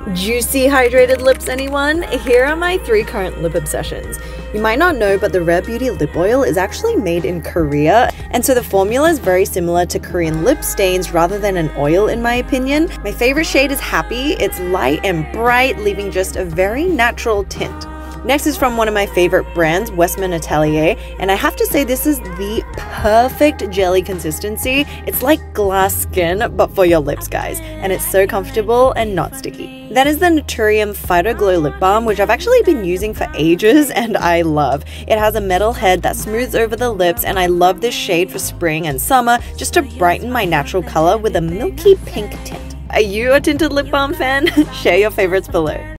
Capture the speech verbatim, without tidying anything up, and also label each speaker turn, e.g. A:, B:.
A: Juicy hydrated lips, anyone? Here are my three current lip obsessions. You might not know, but the Rare Beauty lip oil is actually made in Korea, and so the formula is very similar to Korean lip stains rather than an oil in my opinion. My favorite shade is Happy. It's light and bright, leaving just a very natural tint. Next is from one of my favorite brands, Westman Atelier, and I have to say this is the perfect jelly consistency. It's like glass skin, but for your lips, guys, and it's so comfortable and not sticky. That is the Naturium Phyto Glow Lip Balm, which I've actually been using for ages and I love. It has a metal head that smooths over the lips, and I love this shade for spring and summer just to brighten my natural color with a milky pink tint. Are you a tinted lip balm fan? Share your favorites below.